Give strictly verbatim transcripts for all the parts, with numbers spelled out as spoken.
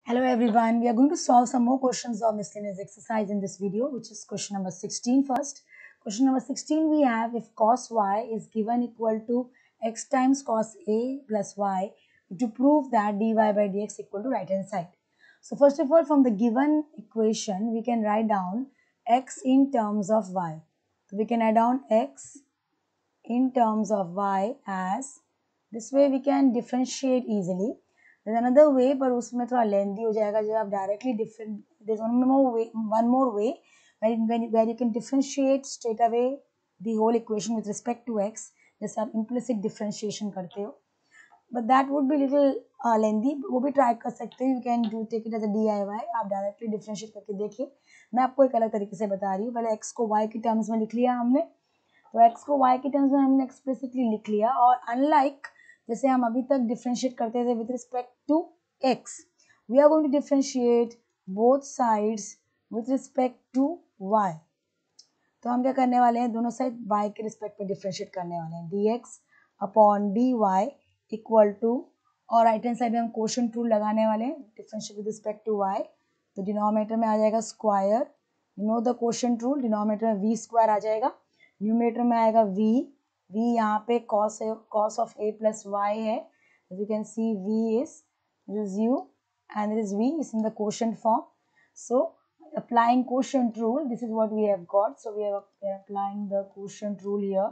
Hello everyone, we are going to solve some more questions of miscellaneous exercise in this video, which is question number sixteen first. Question number sixteen we have, if cos y is given equal to x times cos a plus y, to prove that dy by dx equal to right hand side. So first of all, from the given equation, we can write down x in terms of y. So we can add down x in terms of y as, this way we can differentiate easily. There's another way, पर उसमें थोड़ा lengthy हो जाएगा जब आप directly different. There's one more way, one more way where, when, where you can differentiate straight away the whole equation with respect to x. जैसे आप implicit differentiation करते हो. But that would be little uh, lengthy. वो भी try कर सकते हो. You can do take it as a D I Y. आप directly differentiate करके देखिए. मैं आपको एक अलग तरीके से बता रही हूँ. पहले x को y के terms में लिख लिया हमने. तो x को y के टर्म्स में हमने एक्सप्लिसिटली लिख लिया. और अनलाइक जैसे हम अभी तक डिफरेंशिएट करते थे with respect to x, we are going to differentiate both sides with respect to y. तो हम क्या करने वाले हैं, दोनों साइड y के रिस्पेक्ट में डिफरेंशिएट करने वाले हैं. dx upon dy equal to, और राइट हैंड साइड में हम कोशेंट रूल लगाने वाले हैं, differentiate with respect to y. तो डिनोमिनेटर में आ जाएगा square, you know the quotient rule, denominator में v स्क्वायर आ जाएगा, न्यूमरेटर में आएगा v. v यहाँ पे cos है, cos of a plus y है. as you can see v is, this is u and this is v is in the quotient form. So applying quotient rule, this is what we have got. So we are, we are applying the quotient rule here.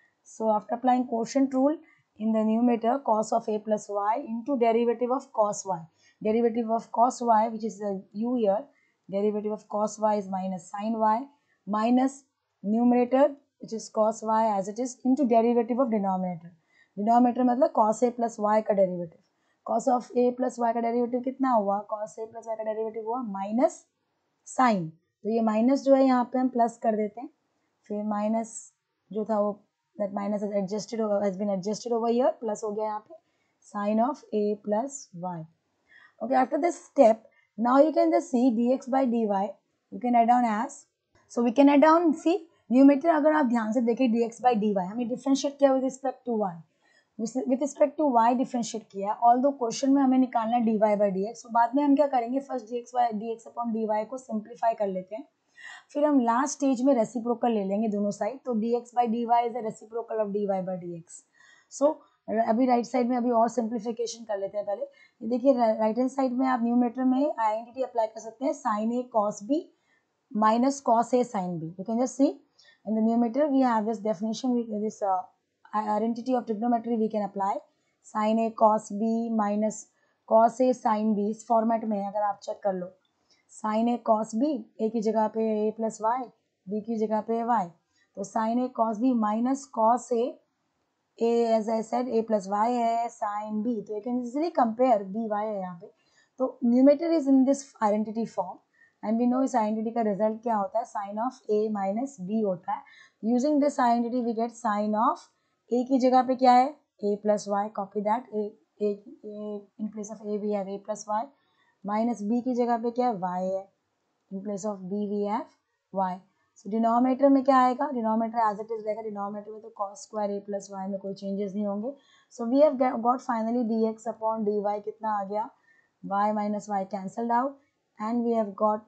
So after applying quotient rule, in the numerator cos of a plus y into derivative of cos y. Derivative of cos y, which is the u here, derivative of cos y is minus sin y, minus numerator which is cos y as it is into derivative of denominator. Denominator मतलब cos a plus y का derivative. Cos of a plus y का derivative कितना हुआ? Cos a plus y का derivative हुआ minus sin. तो ये minus जो है यहाँ पे हम plus कर देते हैं. फिर minus जो था वो, that minus has adjusted has been adjusted over here, plus हो गया यहाँ पे sin of a plus y. Okay, after this step, now you can just see dx by dy. You can add on as, so we can add on, see numerator अगर आप ध्यान से देखें dx by dy हमें differentiate किया with respect to y, with respect to y differentiate किया. All दो question में हमें निकालना dy by dx. तो बाद में हम क्या करेंगे, first dx by dx upon dy को सिंप्लीफाई कर लेते हैं. फिर हम लास्ट स्टेज में रेसिप्रोकल ले लेंगे दोनों साइड. तो dx by dy is the reciprocal of dy by dx. So अभी राइट साइड में अभी और सिंप्लीफिकेशन कर लेते हैं. पहले ये देखिए, राइट हैंड साइड में आप न्यूमेटर में आइडेंटिटी अप्लाई कर सकते हैं, sine a cos b minus cos a sin b. You can just see in the numerator we have this definition, we, this uh, identity of trigonometry we can apply. Sin a cos b minus cos a sin b. इस format में अगर आप check कर लो, sin a cos b, a की जगह पे a plus y, b की जगह पे y. तो sin a cos b minus cos a, a as I said a plus y है, sin b. तो you can easily compare b y है यहाँ पे. तो numerator is in this identity form. And we know इस identity का result क्या होता है, sine of a minus b होता है. Using this identity we get sine of a की जगह पे क्या है, a plus y. Copy that, a in place of a we have a plus y, minus b की जगह पे क्या है, y है. In place of b we have y. So denominator में क्या आएगा, डिनोमिनेटर एज इट इज रहेगा. डिनोमिनेटर में तो cos square a plus y में कोई चेंजेस नहीं होंगे. So we have got finally dx upon dy कितना आ गया, y minus y cancelled out, and we have got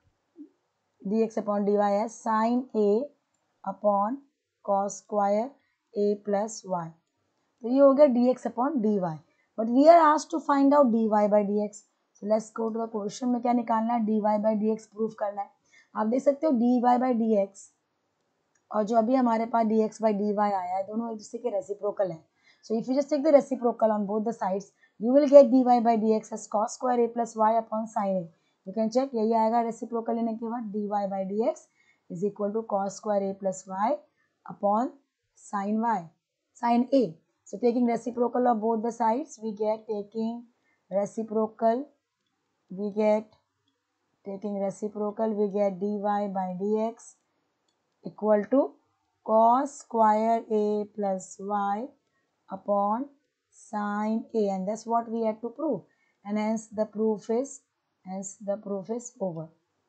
dx upon dy as sin a upon cos square a plus y. तो ये हो गया dx upon dy. But we are asked to find out dy by dx. So let's go to the question में क्या निकालना है, dy by dx proof करना है. आप देख सकते हो dy by dx और जो अभी हमारे पास dx by dy आया है, दोनों एक दूसरे के रेसिप्रोकल है. So if you just take the reciprocal on both the sides, you will get dy by dx as cos square a plus y upon sin a. You can check, यही आएगा reciprocal लेने के बाद, dy by dx is equal to cos square a plus y upon sin y, sin a. So taking reciprocal of both the sides, we get taking reciprocal, we get taking reciprocal, we get dy by dx equal to cos square a plus y upon sin a, and that's what we had to prove, and hence the proof is hence the proof is over.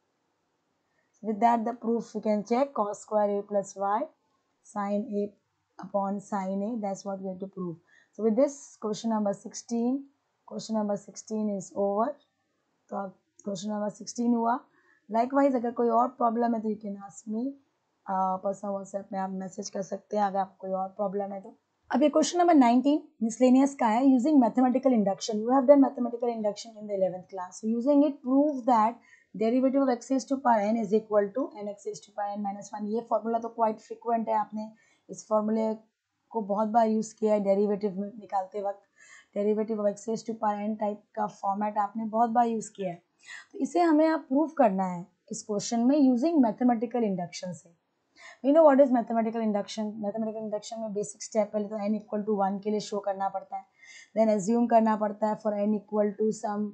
With that, the proof you can check, cos square a plus y sin a upon sin a, that's what we have to prove. So with this, question number sixteen question number sixteen is over. तो अब question number sixteen हुआ। Likewise अगर कोई और problem है तो you can ask me, personal WhatsApp में आप मैसेज कर सकते हैं अगर आपको कोई और प्रॉब्लम है तो। अब ये क्वेश्चन नंबर नाइनटीन मिसलेनियस का है। Using mathematical induction, you have done mathematical induction in the eleventh class, so using it prove that derivative of x raised to power n is equal to n x raised to power n minus one. ये formula तो quite frequent है, आपने इस फॉर्मूले को बहुत बार use किया है डेरिवेटिव निकालते वक्त। Derivative of x raised to power n type का फॉर्मेट आपने बहुत बार यूज किया है, तो इसे हमें आप प्रूव करना है इस क्वेश्चन में यूजिंग मैथमेटिकल इंडक्शन से। You know what is mathematical induction? Mathematical induction में बेसिक स्टेप पहले तो n इक्वल टू वन के लिए शो करना पड़ता है, देन एज्यूम करना पड़ता है for n equal to some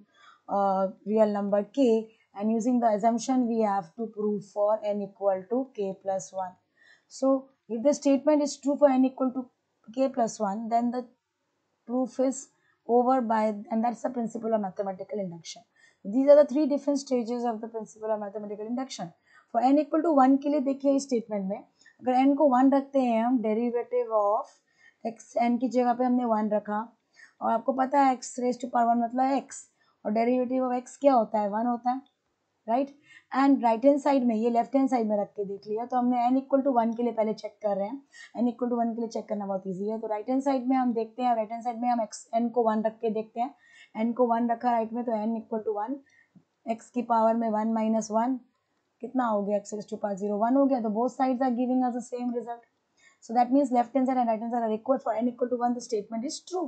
real number k, and using the assumption we have to prove for n equal to k plus one. So if the statement is true for n equal to k plus one, then the proof is over by, and that's the principle of mathematical induction. These are the three different stages of the principle of mathematical induction. For n equal to one के लिए देखिए इस statement में अगर n को one रखते हैं हम, डेरिवेटिव ऑफ x, n की जगह पे हमने वन रखा, और आपको पता है x raise to power one मतलब x, और डेरिवेटिव ऑफ x क्या होता है? वन होता है, right. And right hand side में, ये लेफ्ट हैंड साइड में रख के देख लिया, तो हमने n इक्वल टू वन के लिए पहले चेक कर रहे हैं। n इक्वल टू वन के लिए चेक करना बहुत इजी है, तो राइट हैंड साइड में हम देखते हैं, राइट हैंड साइड में हम x n को वन रख के देखते हैं। n को वन रखा राइट में, तो n equal to one, x की पावर में वन माइनस वन कितना हो गया? x to power zero, one हो गया। तो both sides are giving us the same result, so that means left hand side and right hand side are equal. For n equal to one the statement is true,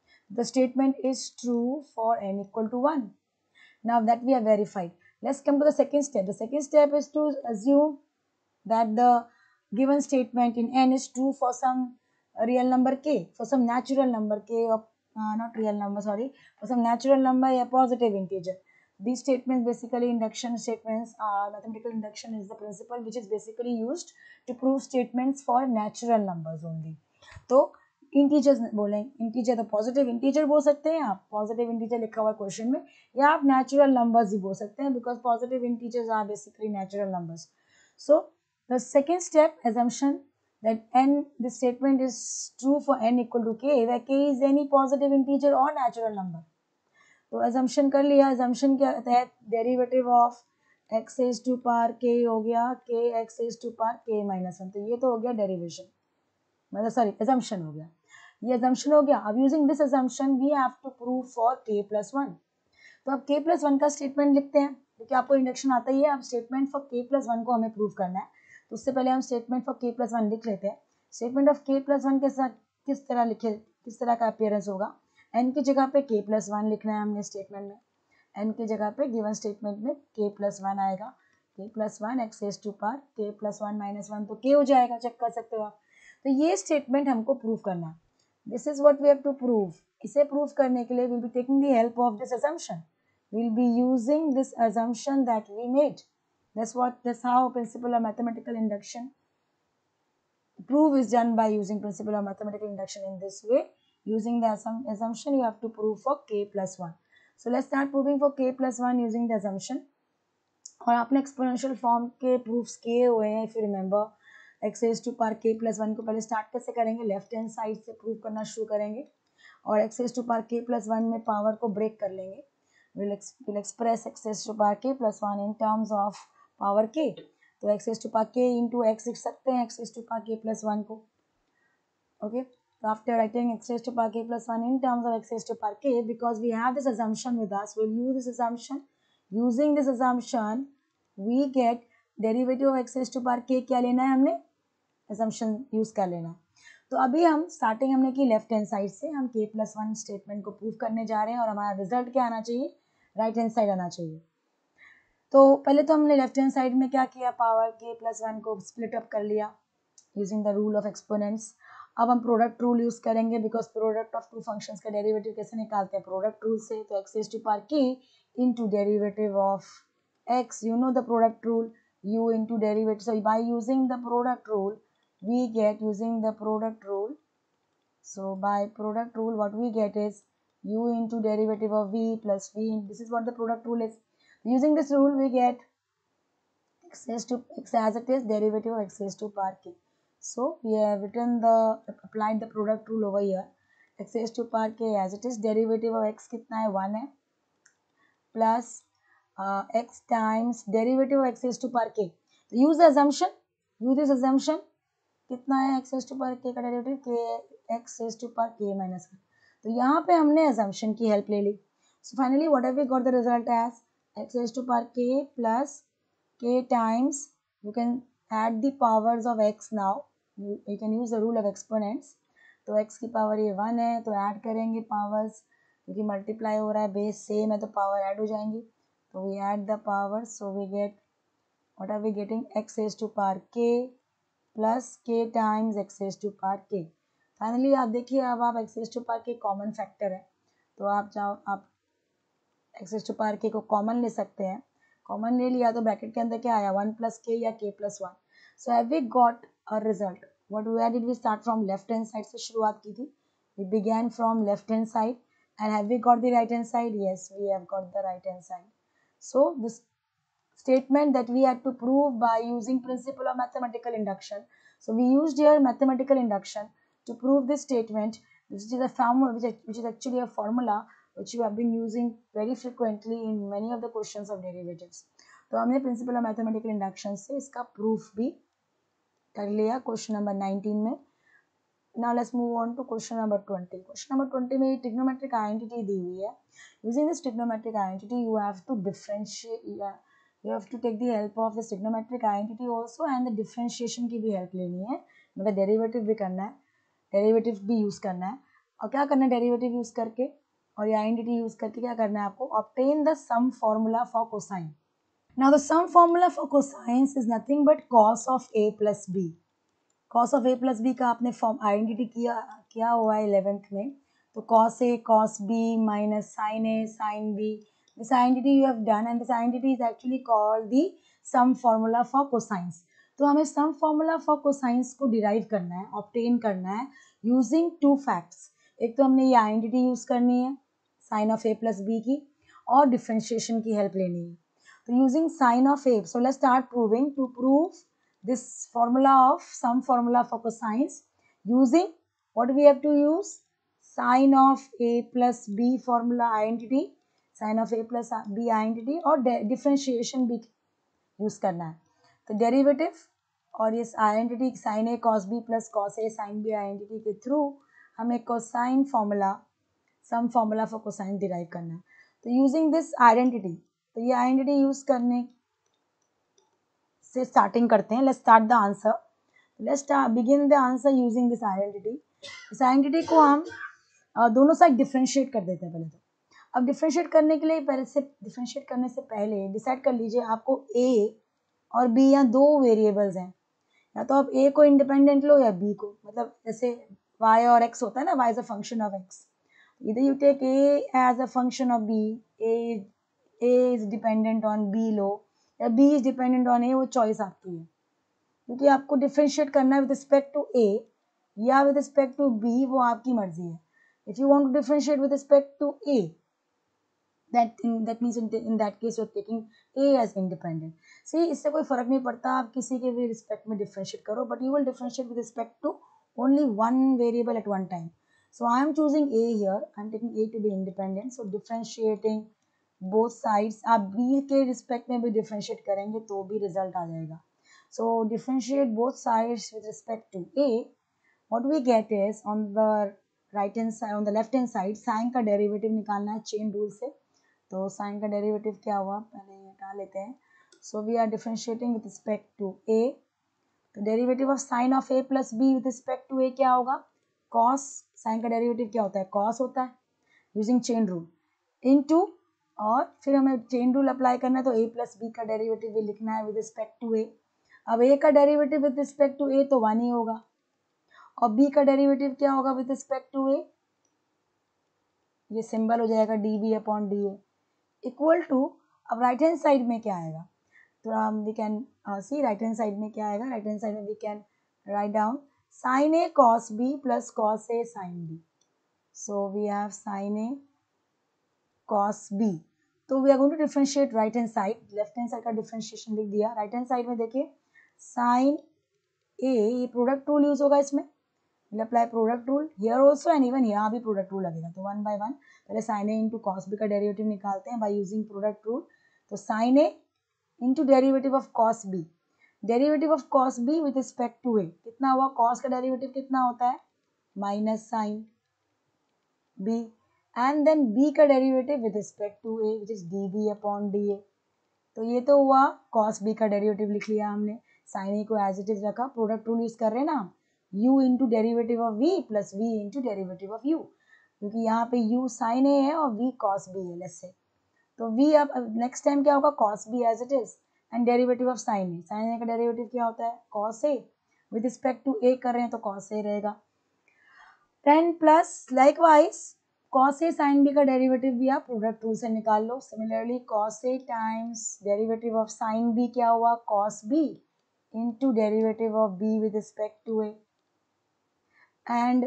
the statement is true for n equal to one. Now that we have verified, let's come to the second step. The second step is to assume that the given statement in n is true for some real number k, for some natural number k, or uh, not real number, sorry, for some natural number, a positive integer. These statements basically induction statements, uh, mathematical induction is the principle which is basically used to prove statements for natural numbers only. तो integers बोलें, integer तो positive integer बोल सकते हैं आप, positive integer लिखा हुआ question में, या आप नेचुरल नंबर्स ही बोल सकते हैं because positive integers are basically natural numbers. So the second step, assumption that n, the statement is true for n equal to k, where k is any positive integer or natural number. तो assumption कर लिया, assumption के तहत derivative of x raised to power k हो गया k x raised to power k minus one, तो ये तो हो गया डेरिवेशन, मतलब सॉरी assumption हो गया, ये assumption हो गया। अब using this assumption we have to prove for k plus one, तो अब k plus वन का स्टेटमेंट लिखते हैं क्योंकि आपको इंडक्शन आता ही है। अब statement for k plus one को हमें प्रूव करना है, तो उससे पहले हम statement for k plus one लिख लेते हैं। Statement of k plus one के साथ किस तरह लिखे, किस तरह का अपीयरेंस होगा? n की जगह पे k plus वन लिखना है हमने स्टेटमेंट में, n की जगह पे गिवन स्टेटमेंट में k plus वन आएगा, k plus one x raised to power k plus one minus one, तो k हो जाएगा, चेक कर सकते हो आप। तो ये स्टेटमेंट हमको प्रूव करना है, this is what we have to prove. इसे प्रूव करने के लिए will be taking the help of this assumption, we'll be using this assumption that we made. That's what, that's how principle of mathematical induction proof is done, by using principle of mathematical induction in this way. Using the assumption you have to prove for k plus one. So let's start proving for k plus one using the assumption. और आपने exponential form के proofs किए हुए हैं, if you remember. x raised to power k plus one को पहले start कैसे करेंगे? लेफ्ट हैंड साइड से प्रूव करना शुरू करेंगे, और x raised to power k plus one में पावर को ब्रेक कर लेंगे। we'll, ex, we'll express x raised to power k plus one in terms of power k, तो x raised to power k into x लिख सकते हैं x raised to power k plus one को, okay. So after writing x raised to power k plus one in terms of x raised to power k, because we have this assumption with us, we'll use this assumption. Using this assumption we get derivative of x raised to power k, क्या लेना है हमने? assumption use कर लेना। तो अभी हम starting हमने की लेफ्ट हैंड साइड से, हम k प्लस वन स्टेटमेंट को प्रूव करने जा रहे हैं, और हमारा रिजल्ट क्या आना चाहिए? राइट हैंड साइड आना चाहिए। तो पहले तो हमने लेफ्ट हैंड साइड में क्या किया? पावर k प्लस वन को स्प्लिट अप कर लिया using the rule of exponents. अब हम प्रोडक्ट रूल यूज करेंगे, because product of two functions का डेरिवेटिव कैसे निकालते हैं? प्रोडक्ट रूल से। तो x raised to power k into derivative of x, you know the product rule, u into derivative. So by using the product rule we get, using the product rule, so by product rule what we get is u into derivative of v plus v, this is what the product rule is. Using this rule we get x raised to x as it is, derivative of x raised to power k. So we have written the, applied the product rule over here, x raised to power k as it is, derivative of x कितना है? One है, plus x times derivative x raise to power k, तो use the assumption, use this assumption, कितना है x raise to power के का derivative, k x raise to power k minus का, तो यहाँ पे हमने अजम्पशन की हेल्प ले ली. So finally what have we got the result as x raise to power k plus k times, you can add the powers of x now, you, you can use the rule of exponents. तो x की power ये one है तो add करेंगे powers, क्योंकि multiply हो रहा है, बेस सेम है तो पावर ऐड हो जाएंगी, तो we add the power, so we get what are we getting x raise to power k plus k times x raise to power k. Finally आप देखिए अब आप x raise to power k common factor है, तो आप चाहो आप x raise to power k को कॉमन ले सकते हैं, कॉमन ले लिया तो ब्रैकेट के अंदर क्या आया वन प्लस के या k plus one. So have we got a result. What where did we start from left hand side से शुरुआत की थी, we began from left hand side and have we got the right hand side, yes we have got the right hand side. So this statement that we had to prove by using principle of mathematical induction. So we used here mathematical induction to prove this statement. This is a formula which, which is actually a formula which you have been using very frequently in many of the questions of derivatives. तो हमने principle of mathematical induction से इसका proof भी कर लिया question number nineteen में. Now let's move on to question number twenty. Question number twenty में trigonometric identity दी हुई है. Using this trigonometric identity, you have to differentiate. You have to take the help of the trigonometric identity also and the differentiation की भी help लेनी है, मतलब derivative भी करना है, डेरिवेटिव भी यूज करना है. और क्या करना है डेरिवेटिव यूज करके और ये आइडेंटिटी यूज करके क्या करना है आपको, obtain the sum formula for cosine. Now the sum formula for cosines is nothing but cos of a plus b. Cos of a plus b का आपने फॉर्म आइडेंटिटी किया किया हुआ है इलेवेंथ में, तो cos A cos b minus sine A sine b, this identity you have done and this identity is actually called the sum formula for cosines. तो हमें sum formula for cosines को derive करना है, obtain करना है using two facts. एक तो हमने ये identity use करनी है sin of a plus b की और differentiation की help लेनी है. तो using sin of a, so let's start proving. To prove this formula of sum formula for cosines using what we have to use, sin of a plus b formula identity, sine of a plus b identity और differentiation भी use करना है. तो derivative और इस identity sine a cos b plus cos A sine b identity के through हमें cosine formula sum formula for cosine derive करना है. तो यूजिंग दिस आइडेंटिटी, तो ये आइडेंटिटी यूज करने से स्टार्टिंग करते हैं. Let's start the answer. Let's begin the answer using this identity. इस आइडेंटिटी को हम दोनों साइड डिफ्रेंशिएट कर देते हैं पहले. तो अब डिफ्रेंशिएट करने के लिए पहले से डिफ्रेंशिएट करने से पहले डिसाइड कर लीजिए आपको ए और बी या दो वेरिएबल्स हैं, या तो आप ए को इंडिपेंडेंट लो या बी को, मतलब जैसे वाई और एक्स होता है ना, y is a function of x, इधर you take a as a function of b, a a is dependent on b लो या b is dependent on a, वो चॉइस आपकी है, क्योंकि आपको डिफ्रेंशिएट करना है विद रिस्पेक्ट टू ए या विद रिस्पेक्ट टू बी, वो आपकी मर्जी है. If you want to differentiate with respect to a, that in that means in, in that case you're taking a as independent. See, इससे कोई फर्क नहीं पड़ता आप किसी के भी रिस्पेक्ट में डिफरेंशिएट करो, but you will differentiate with respect to only one variable at one time. So I am choosing a here, I am taking a to be independent, so differentiating both sides. आप b के respect में भी differentiate करेंगे तो भी result आ जाएगा. So differentiate both sides with respect to a. What we get is on the right hand side, on the left hand side, sine का derivative निकालना है चेन रूल से. तो साइन का डेरिवेटिव क्या हुआ, पहले ये हटा लेते हैं. So we are differentiating with respect to a. तो derivative of sine of a plus b with respect to a क्या होगा, कॉस. साइन का डेरिवेटिव क्या होता है, कॉस होता है, यूजिंग चेन रूल इनटू, और फिर हमें चेन रूल अप्लाई करना है तो ए प्लस बी का डेरिवेटिव भी लिखना है विद रिस्पेक्ट टू ए. अब ए का derivative with respect to a तो वन ही होगा, और बी का डेरिवेटिव क्या होगा विद रिस्पेक्ट टू ए, ये सिंबल हो जाएगा d B upon D a equal to. अब राइट हैंड साइड में क्या आएगा, तो हम we can see right hand side में क्या आएगा, राइट हैंड साइड में we can write down sine a cos b plus cos A sine b. So we have sine a cos b. तो we are going to differentiate right hand side, left hand side का differentiation लिख दिया. Right hand side में देखिए sign ए, ये product rule use होगा इसमें, we'll apply product rule here also and even यहाँ भी product rule लगेगा. तो वन बाय वन पहले sin a into cos b का डेरिवेटिव निकालते हैं by using product rule. तो sine A into derivative of cos B, derivative of cos B with respect to A कितना हुआ, कॉस का डेरिवेटिव कितना होता है minus sine B, and then B का derivative with respect to A which is D B upon D A. तो ये तो हुआ कॉस बी का डेरिवेटिव लिख लिया हमने, साइन ए को एज इट इज रखा, प्रोडक्ट रूल यूज कर रहे हैं ना, u into derivative of v plus v into derivative of u, क्योंकि यहाँ पे u साइन ए है और v कॉस बी है लेट्स से। तो v अब नेक्स्ट टाइम क्या होगा, cos B as it is and derivative of sine A, sine A का डेरिवेटिव क्या होता है cos A, with respect to A कर रहे हैं तो कॉस ए रहेगा। देन प्लस लाइकवाइज कॉस ए साइन बी का डेरिवेटिव भी आप प्रोडक्ट रूल से निकाल लो। Similarly cos A times derivative of sine B क्या हुआ cos B into derivative of B with respect to A, and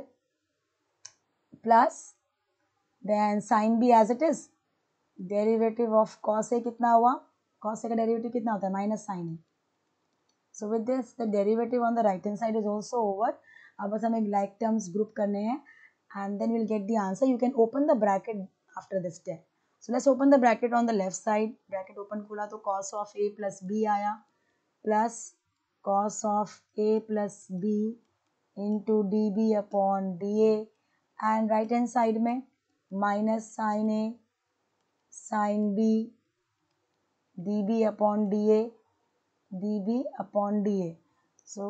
plus then sine B as it is derivative of cos A कितना हुआ, cos A का derivative कितना होता है minus sine A. So with this the derivative on the right hand side is also over. अब बस हमें like terms group करने हैं and then we'll get the answer. You can open the bracket after this step. So let's open the bracket on the left side. Bracket open खोला तो cos of a plus b आया plus cos of a plus b into db upon da, and right hand side में minus sin a sin b db upon da db upon da. So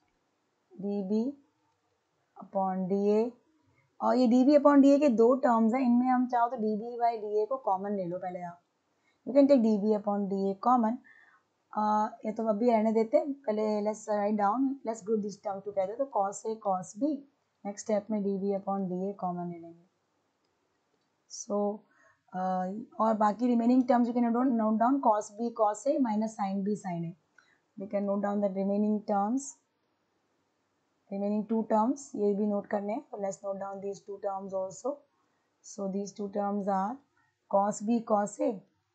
db upon da, और ये D B upon D A के दो terms हैं, इनमें हम चाहो तो D B by D A को कॉमन ले लो पहले आप, you can take D B upon D A common, ये तो अभी रहने देते हैं, पहले let's write down, let's group this term together, तो कॉस ए कॉस बी, नेक्स्ट स्टेप में D B upon D A common ले लेंगे। सो so, uh, और बाकी remaining terms you can note down cos B cos A minus sine B sine A, we can note down the remaining terms, remaining two terms ये भी note करने हैं, so let's note down these two terms also. So these two terms are cos b cos a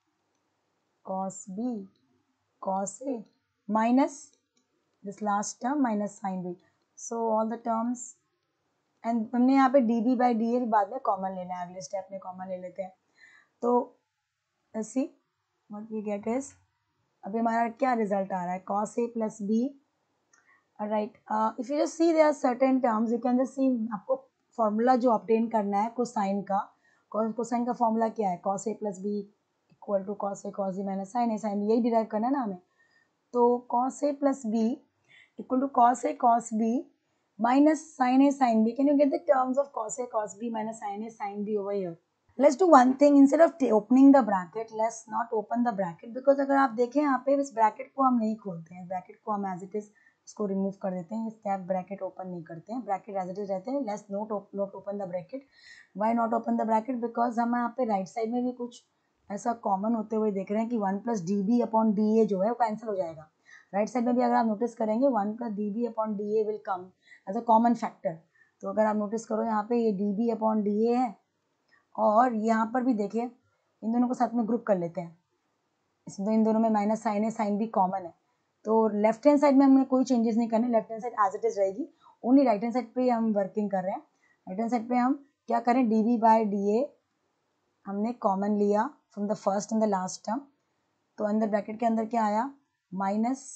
cos b cos a minus this last term minus sin b. So all the terms, and हमने यहाँ पे db by dl बाद में common लेना है, अगले step में common ले लेते हैं। तो let's see what we get is, अभी हमारा क्या रिजल्ट आ रहा है cos a plus b. Alright, uh, if you just see there are certain terms, you can just see आपको फॉर्मूला जो ऑब्टेन करना है कोसाइन का, कोसाइन का फॉर्मूला क्या है cos a plus b equal to cos a cos b minus sin a sin b, यही derive करना है ना हमें। तो cos a plus b equal to cos a cos b minus sin a sin b, can you get the terms of cos a cos b minus sin a sin b over here? Let's do one thing, instead of opening the bracket, let's not open the bracket, because अगर आप देखें यहाँ पे इस bracket को हम नहीं खोलते हैं, ब्रैकेट को हम एज इट इज इसको रिमूव कर देते हैं, स्टेप ब्रैकेट ओपन नहीं करते हैं, ब्रैकेट एज इट इज रहते हैं। Let's note note open the bracket. Why not open the bracket, because हम यहाँ पे राइट साइड में भी कुछ ऐसा कॉमन होते हुए देख रहे हैं कि one plus D B upon D A जो है वो कैंसिल हो जाएगा। राइट साइड में भी अगर आप नोटिस करेंगे one plus D B upon D A will come as a common factor. तो अगर आप नोटिस करो यहाँ पे ये D B upon D A है, और यहाँ पर भी देखिए इन दोनों को साथ में ग्रुप कर लेते हैं, इसमें इन दोनों में माइनस साइन है साइन भी कॉमन है, तो लेफ्ट हैंड साइड में हमें कोई चेंजेस नहीं करने, left hand side as it is रहेगी, ओनली राइट हैंड साइड पे हम वर्किंग कर रहे हैं। राइट हैंड साइड पे हम क्या करें, D V by D A हमने कॉमन लिया from the first and the last term, तो अंदर ब्रैकेट के अंदर क्या आया माइनस,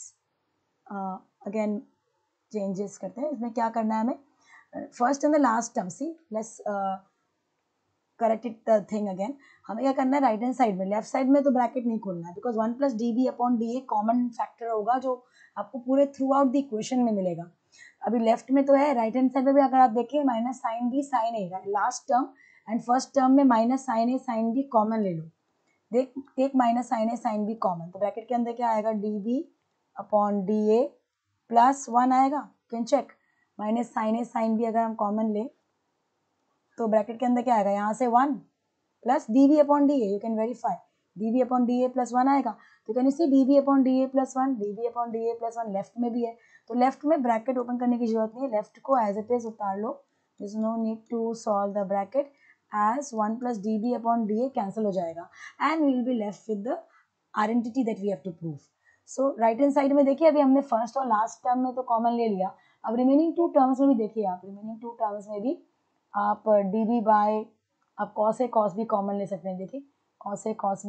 अगेन चेंजेस करते हैं, इसमें क्या करना है हमें first and the last term, see let's correct it the thing again, हमें क्या करना है राइट हैंड साइड में, लेफ्ट साइड में तो ब्रैकेट नहीं खोलना है, because one plus D B upon D A common factor होगा जो आपको पूरे थ्रू आउट द इक्वेशन में मिलेगा। अभी लेफ्ट में तो है, राइट हैंड साइड में भी अगर आप देखिए minus sine B sine A last term and first term में माइनस साइन ए साइन बी कॉमन ले लो, देख टेक माइनस साइन ए साइन बी कॉमन, तो ब्रैकेट के अंदर क्या आएगा D B upon D A plus one आएगा, can check minus sine A sine B अगर हम कॉमन ले तो ब्रैकेट के अंदर क्या आएगा यहाँ से one plus D B upon D A, you can verify D B upon D A plus one आएगा, तो can you see D B upon D A plus one, D B upon D A plus one left में भी है, तो left में bracket open करने की जरूरत नहीं है, लेफ्ट को एज इट इज उतार लो, this no need to solve the bracket, as one plus D B upon D A cancel हो जाएगा and we will be left with the identity that we have to prove. So right hand side में देखिए अभी हमने first और last term में तो common ले लिया, अब रिमेनिंग टू टर्म्स में भी देखिए आप, रिमेनिंग टू टर्म्स में भी आप डी बी बाय आप कॉस ए कॉस बी कॉमन ले सकते हैं, देखिए cos A cos B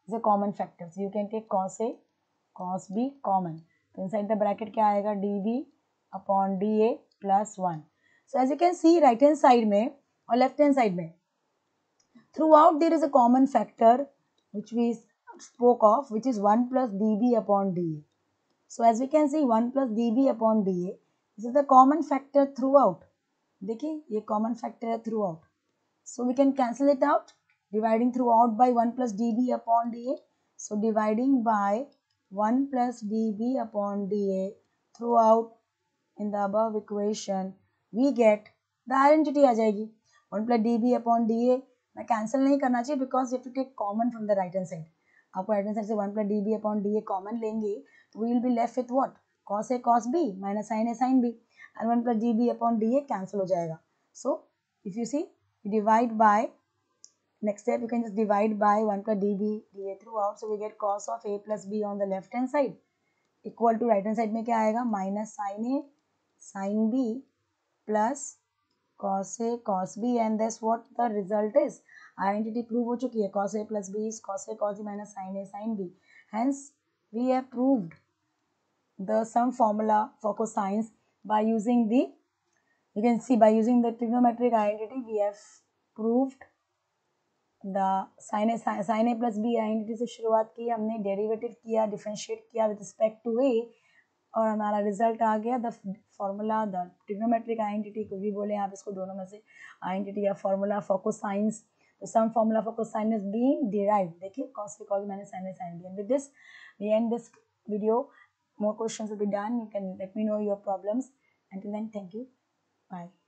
is a common factor. So you can take cos A, cos B common. So inside the bracket क्या आएगा, dB upon dA plus one. So as you can see right hand side में और left hand side में throughout there is a common factor which we spoke of, which is one plus dB upon dA. So as we can see one plus dB upon dA, this is the common factor throughout. देखिए ये common factor है throughout. So we can cancel it out, dividing throughout by one plus dB upon dA. So dividing by one plus dB upon dA throughout in the above equation, we get the identity आ जाएगी. one plus dB upon dA मैं cancel नहीं करना चाहिए because you have to take common from the right hand side. आपको right hand side से one plus dB upon dA common लेंगे तो we will be left with what? Cos A cos B minus sin A sin B, and one plus dB upon dA cancel हो जाएगा. So if you see, you divide by, next step you can just divide by one plus dB dA throughout. So we get cos of A plus B on the left hand side equal to right hand side में क्या आएगा, minus sin A sin B plus cos A cos B, and that's what the result is. Identity prove हो चुकी है. Cos A plus B is cos A cos B minus sin A sin B. Hence we have proved the sum formula for cosines by using the, you can see by using the trigonometric identity we have proved the sin A sin A plus B identity से शुरुआत की हमने, derivative किया, differentiate किया with respect to A, और हमारा result आ गया the formula, the trigonometric identity, कुछ भी बोले आप इसको, दोनों में से आइडेंटिटी या formula for cosines. The sum formula for cosine is being derived. देखिए cos A cos मैंने sin A sin B, and with this we end this video. More questions will be done. You can let me know your problems. Until then, thank you. Bye.